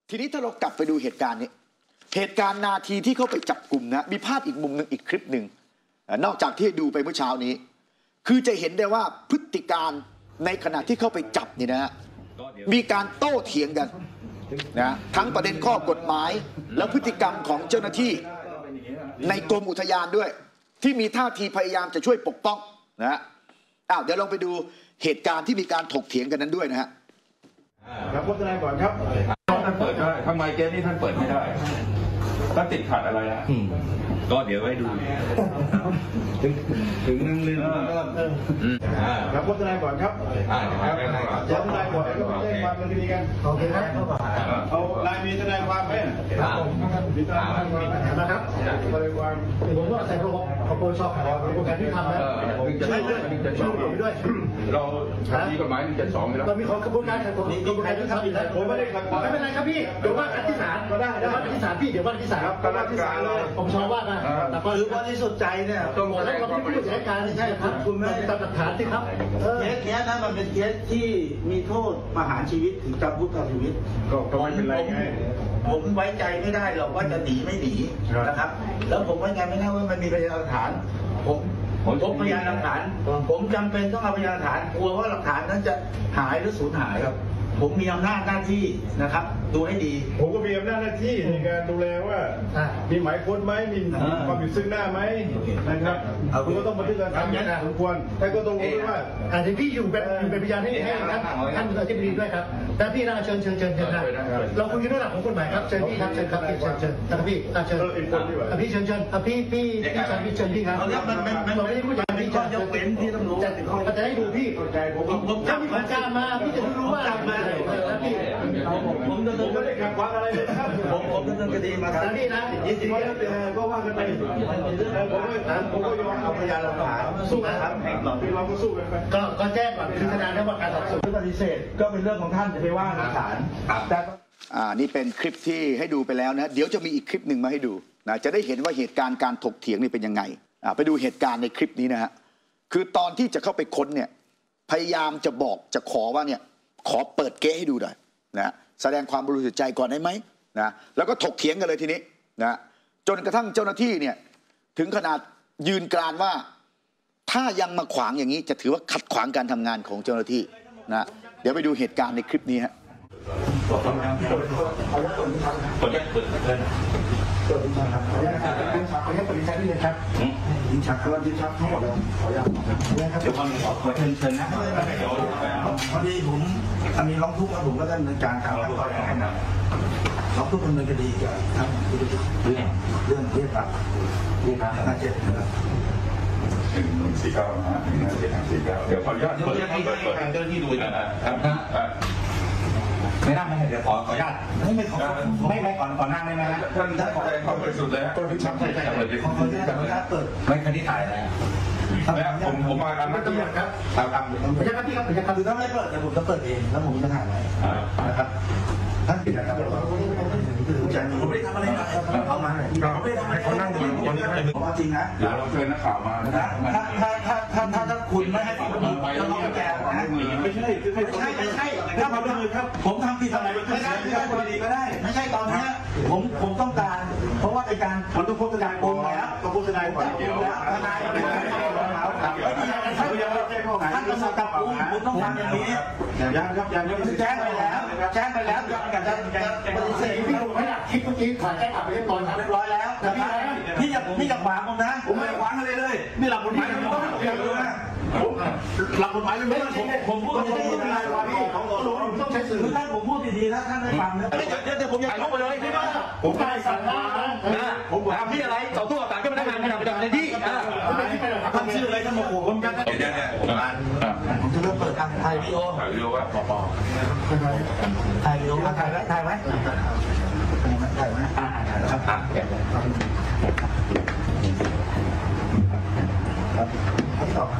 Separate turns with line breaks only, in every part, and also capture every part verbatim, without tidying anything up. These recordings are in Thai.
ทีนี้ถ้าเรากลับไปดูเหตุการณ์นี้เหตุการณ์นาทีที่เขาไปจับกลุ่มนะมีภาพอีกมุมหนึ่งอีกคลิปหนึ่งนอกจากที่ดูไปเมื่อเช้านี้คือจะเห็นได้ว่าพฤติการในขณะที่เข้าไปจับนี่นะฮะมีการโต้เถียงกันนะทั้งประเด็นข้อกฎหมายแล้วพฤติกรรมของเจ้าหน้าที่ในกรมอุทยานด้วยที่มีท่าทีพยายามจะช่วยปกป้องนะฮะอ้าวเดี๋ยวลองไปดูเหตุการณ์ที่มีการถกเถียงกันนั้นด้วยนะฮะ
ครับพูดอะไรก่อนครับท่านเปิดได้ทำไมเกมนี้ท่านเปิดไม่ได้ท่านติดขัดอะไรอ่ะก็เดี๋ยวไว้ดูถึงถึงนึงเลยครับพูดอะไรก่อนครับครับจะทนายก่อนก็แจ้งความดำเนินคดีกันโอเคครับเอาลายมีทนายความไหมครับผมมีทนายความนะครับทนายความผมว่าใส่ระบบของปปชของกระบวนการที่ทำแล้วจะไม่ด้วยช่วยผมด้วยเรามีกฎหมายหนึ่งเจ็ดสองแล้วเรามีของกระบวนการของกระบวนการที่ทำอยู่แล้วผมไม่ได้ขัดไม่เป็นไรครับพี่เดี๋ยวว่ากันที่ศาลก็ได้เดี๋ยวว่ากันที่ศาลพี่เดี๋ยวว่ากันที่ศาลก็ว่าที่ศาลเลยผมชอบว่านะแต่ก็หรือว่าที่สุดใจเนี่ยตรงแล้วเราไม่พูดถึงการใช่ครับคุณไม่ตามหลักฐานที่ครับเคสนี้ถ้ามันเป็นเคสที่มีโทษประหารชีวิตถึงจำคุกตลอดชีวิตก็ไม่เป็นไรไงผมไว้ใจไม่ได้หรอกว่าจะหนีไม่หนีนะครับแล้วผมไว้ใจไม่ได้ว่ามันมีพยานหลักฐานผมผมพบพยานหลักฐานผมจำเป็นต้องเอาพยานหลักฐานกลัวว่าหลักฐานนั้นจะหายหรือสูญหายครับผมมีอำนาจหน้าที่นะครับดูให้ดีผมก็มีอำนาจหน้าที่ในการดูแลว่ามีหมายค้นไหมมีความผิดซึ่งหน้าไหมนะครับคุณก็ต้องบันทึกการทำอย่างสมควรแต่ก็ต้องรู้ว่าอาจจะพี่อยู่เป็นอยู่เป็นพยานให้ให้ครับท่านอธิบดีด้วยครับแต่พี่น่าเชิญเชิญเชิญเชิญนะเราคุยกันด้วยหลักของกฎหมายครับเชิญพี่ครับเชิญครับพี่เชิญเชิญท่านพี่เชิญพี่เชิญเชิญพี่พี่พี่เชิญพี่เชิญพี่ครับเราไม่ได้พูดอย่างนี้จะยกเว้นที่ต้องรู้จะจะให้ดูพี่ผมผมถ้ามีของการมาพี่จะรู้ว่ามาผมดำเนินไม่ได้ขัดขวางอะไรเลยครับผมผมดำเนินคดีมาครับนี่นะยินดีก็ว่ากันไปผมก็ถามผมก็ยอมเอาพยานหลักฐานสู้นะครับพี่เราก็สู้กันไปก็ก็แจ้งก่อนคือขนาดนั้นว่าการสอบสวนปฏิเสธก็เป็นเรื่องของท่านจะไปว่าศาลแต่
อ่านี่เป็นคลิปที่ให้ดูไปแล้วนะเดี๋ยวจะมีอีกคลิปหนึ่งมาให้ดูนะจะได้เห็นว่าเหตุการณ์การถกเถียงนี่เป็นยังไงอ่าไปดูเหตุการณ์ในคลิปนี้นะฮะคือตอนที่จะเข้าไปค้นเนี่ยพยายามจะบอกจะขอว่าเนี่ยขอเปิดเก๊ให้ดูหน่อยนะแสดงความบริสุทธิ์ใจก่อนได้ไหมนะแล้วก็ถกเถียงกันเลยทีนี้นะจนกระทั่งเจ้าหน้าที่เนี่ยถึงขนาดยืนกรานว่าถ้ายังมาขวางอย่างนี้จะถือว่าขัดขวางการทำงานของเจ้าหน้าที่นะเดี๋ยวไปดูเหตุการณ์ในคลิปนี้ฮะ
ขออนุญาตเปิดเลยขออนุญาตครับขออนุญาตครับขออนุญาตเปิดดิฉันนิดนึงครับดิฉันครับดิฉันทั้งหมดเลยขออนุญาตครับเดี๋ยวขอขอเชิญเชิญนะพอดีผมมีร้องทุกข์แล้วผมก็ได้ดำเนินการตามขั้นตอนของมันร้องทุกข์ดำเนินคดีกับทั้งเรื่องเรื่องเรียกรับเรียกรับห้าเจ็ดนะครับ
หนึ่งหนึ่งสี่เก้านะฮะหนึ่งห้าเจ็ดสี่เก้าเดี๋ยวขออนุญาตเปิดเปิดเปิดเจ้าหน้าที่ดูนะครับ
ไม่ได้ไม่เดี๋ยวขอขออนุญาตไม่ไม่ขอไม่ไม่ก่อนก่อนนั่งได้ไหมนะ
ท่านท่านขอขอเปิดสุดเลยก็ที่ชักใช่ใช่เปิดขอขออนุญาตเปิด
ไม่คดีถ่ายอะไร
แล้วผมผมมาทำไม่ต้องครับ
ตามตามไม่ใช่ครับพี่ครับไม่ใช่ครับคือถ้าไม่เปิดเดี๋ยวผมจะเปิดเองแล้วผมจะถ่ายไว้นะครับท่านปิดนะครับผมไม่ได้ทำอะไรเอามาเราไม่ได้ทำอะไรเขานั่งอยู่บนนี้ผมจริงนะ
เดี๋ยวเราเชิญนักข่าวมา
ถ้าถ้าถ้าถ้าถ้าถ้าคุณไม่ให้ความร่วมมือแล้วเราแจกนะ
ไม่ใช่ไม่ใช่
ไม่ใช่ถ้าความร่วมมือครับผมทำผิดอะไรไม่ได้ไม่ได้พอดีก็ได้ไม่ใช่ตอนนี้ผมผมต้องการเพราะว่าเป็นการ
มันต้องพบทนายโกงแล้วต้องพบทนายก่อน
เกี่ยวแล้วทนายไม่ได้ไม่ดีอะไรท่านยังไม่แจ้งข้อหาท่านต้องจับกุมคุณต้องทำอย่างนี้
ยังครับยังยัง
แจ้งไปแล้วแจ้งไปแล้วกับจะปฏิเสธพี่ผมไม่อยากคิดเมื่อกี้ถ่ายแจ้งกลับไปเรียบร้อยเรียบร้อยแล้วแต่พี่พี่อย่าพี่อย่าขวางผมนะ
ผมไม่ขวางอะไรเลยนี่หลักกฎหมายผมต้องเรียนรู้นะหลักกฎหมายเลยไม่ผมผมพูดผมพูดอะไรวะพี่ของผม
ต้องใช้สื่อท่านผมพูดดีๆถ้าท่านไม่ฟังนะ
เดี๋ยวเดี๋ยวผมอยากลงไปเลยพี่ว่า
ผมได้สั่งมา
นะผมถามพี่อะไรต่อสู้ต่างก็ไม่ได้งานไม่ทำไม่ทำในที่
ท่านชื่ออะไรท่านมาขู่ผมกัน
เดี๋ยวเนี่ย
ผมจะเริ่มเปิดการถ่ายวิดีโอ
ถ่ายวิดีโอว่าปอปอ
ถ่ายวิดีโอถ่ายไว้ถ่ายไว้ถ่ายไว้อ่าถ่ายแล้วครับครับที่ต่อ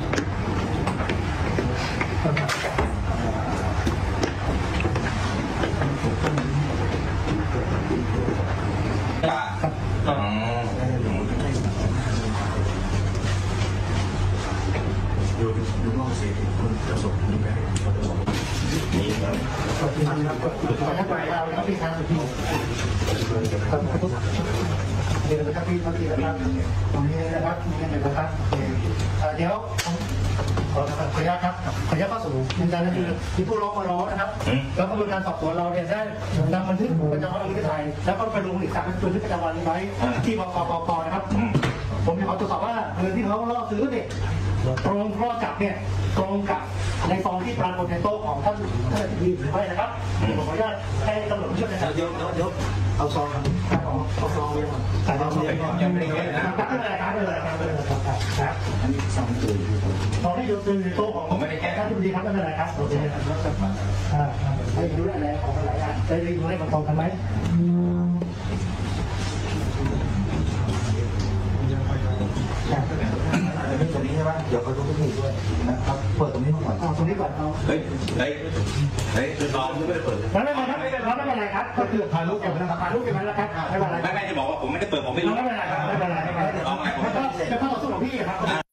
ดูดูนอกเสียคนจะส่งดูแลคนจะส่งขอบคุณครับขอทักทายเราครับพี่ครับพี่ครับเดี๋ยวนะครับพี่ครับพี่นะครับตรงนี้นะครับนี่นะครับเดี๋ยวขอขออนุญาตครับขออนุญาตเข้าสู่ยืนยันนะคือที่ผู้ร้องมาร้องนะครับแล้วกระบวนการสอบสวนเราเนี่ยได้นำบันทึกประจำวันบันทึกไทยแล้วก็ไปลงอีกสามบันทึกประจำวันไว้ที่บกปปนะครับผมขอตรวจสอบว่าเงินที่เขาล่อซื้อเนี่ยตรงล่อจับเนี่ยตรงกับในซองที่ปรากฏในโต๊ะของท่านท่านอธิบดีหรือไม่นะครับผมขออนุญาตให้ตำรวจช่วยนะครับยกยกเอาซองครับเอาซองเลยใส่ซองเลยยังไม่ได้ครับไม่เป็นไรครับไม่เป็นไรครับไม่เป็นไรครับครับอันนี้ซองคือซองที่ยกซื้อในโต๊ะของผมไม่ได้แก้ท่านอธิบดีครับไม่เป็นไรครับโอเคครับอ่าได้ดูอะไรของหลายอย่างได้ดูอะไรมันตรงกันไหมตรงนี้ใช่ไหมเดี๋ยวเขาต้องมีด้วยนะครับเปิดตรงนี้มาก่อนตรงนี้ก่อนเขาเฮ้ยเฮ้ยเฮ้ยคือน้องไม่ได้เปิดไม่เป็นไรครับไม่เป็นไรครับก็คือถ่ายรูปเก็บไว้นะครับถ่ายรูปเก็บไว้แล้วครับไม่เป็นไรไม่ไม่จะบอกว่าผมไม่ได้เปิดผมไม่รู้ไม่เป็นไรครับไม่เป็นไรไม่เป็นไรเอาไงผมจะเข้าต่อสู้ของพี่ครับ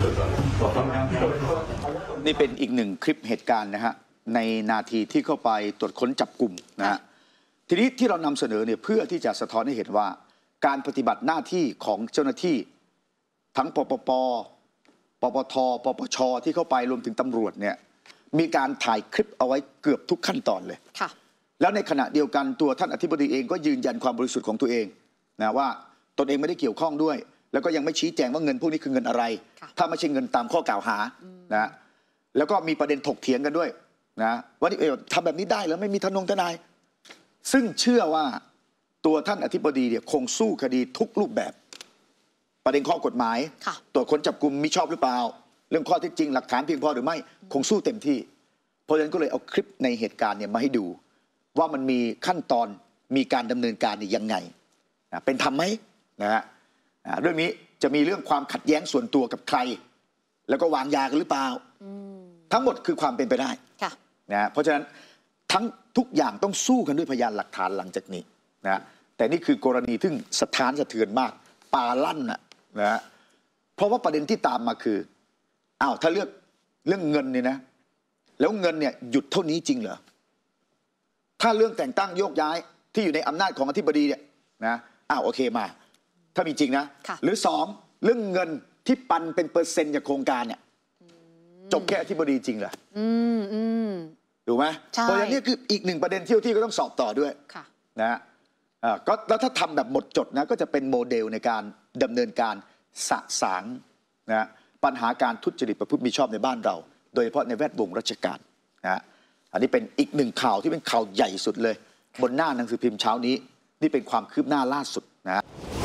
นี่เป็นอีกหนึ่งคลิปเหตุการณ์นะฮะในนาทีที่เข้าไปตรวจค้นจับกลุ่มนะฮะทีนี้ที่เรานำเสนอเนี่ยเพื่อที่จะสะท้อนให้เห็นว่าการปฏิบัติหน้าที่ของเจ้าหน้าที่ทั้งปปปปปทปปชที่เข้าไปรวมถึงตำรวจเนี่ยมีการถ่ายคลิปเอาไว้เกือบทุกขั้นตอนเลยแล้วในขณะเดียวกันตัวท่านอธิบดีเองก็ยืนยันความบริสุทธิ์ของตัวเองนะว่าตนเองไม่ได้เกี่ยวข้องด้วยแล้วก็ยังไม่ชี้แจงว่าเงินพวกนี้คือเงินอะไรถ้าไม่ใช่เงินตามข้อกล่าวหานะแล้วก็มีประเด็นถกเถียงกันด้วยนะว่านี่ทำแบบนี้ได้แล้วไม่มีทนงทนายซึ่งเชื่อว่าตัวท่านอธิบดีเนี่ยคงสู้คดีทุกรูปแบบประเด็นข้อกฎหมายตรวจค้นจับกุมมิชอบหรือเปล่าเรื่องข้อเท็จจริงหลักฐานเพียงพอหรือไม่คงสู้เต็มที่เพราะฉะนั้นก็เลยเอาคลิปในเหตุการณ์เนี่ยมาให้ดูว่ามันมีขั้นตอนมีการดำเนินการเนี่ยยังไงนะเป็นธรรมไหมนะฮะเรื่องนี้จะมีเรื่องความขัดแย้งส่วนตัวกับใครแล้วก็วางยากันหรือเปล่าทั้งหมดคือความเป็นไปได้นะเพราะฉะนั้นทั้งทุกอย่างต้องสู้กันด้วยพยานหลักฐานหลังจากนี้นะแต่นี่คือกรณีที่สะท้านสะเทือนมากปาลั่นนะนะเพราะว่าประเด็นที่ตามมาคืออ้าวถ้าเลือกเรื่องเงินเนี่ยนะแล้วเงินเนี่ยหยุดเท่านี้จริงเหรอถ้าเรื่องแต่งตั้งโยกย้ายที่อยู่ในอำนาจของอธิบดีเนี่ยนะอ้าวโอเคมาถ้ามีจริงนะหรือสองเรื่องเงินที่ปันเป็นเปอร์เซ็นต์จากโครงการเนี่ยจบแค่อธิบดีจริงเหรอถูกไหมเพราะฉะนั้นนี่คืออีกหนึ่งประเด็นที่ที่ก็ต้องสอบต่อด้วยนะก็แล้วถ้าทำแบบหมดจดนะก็จะเป็นโมเดลในการดำเนินการสะสางนะปัญหาการทุจริตประพฤติมิชอบในบ้านเราโดยเฉพาะในแวดวงราชการนะอันนี้เป็นอีกหนึ่งข่าวที่เป็นข่าวใหญ่สุดเลยบนหน้าหนังสือพิมพ์เช้านี้นี่เป็นความคืบหน้าล่าสุดนะ